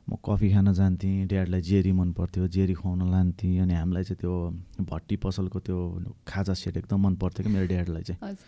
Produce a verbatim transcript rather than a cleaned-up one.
म कफी खान जान्थेँ, ड्याडलाई जेरी मन पर्थ्यो, जेरी खुवाउन लान्थेँ। अनि हामीलाई चाहिँ त्यो भट्टी पसलको त्यो खाजा सेट एकदम मन पर्थ्यो कि मेरो ड्याडलाई चाहिँ।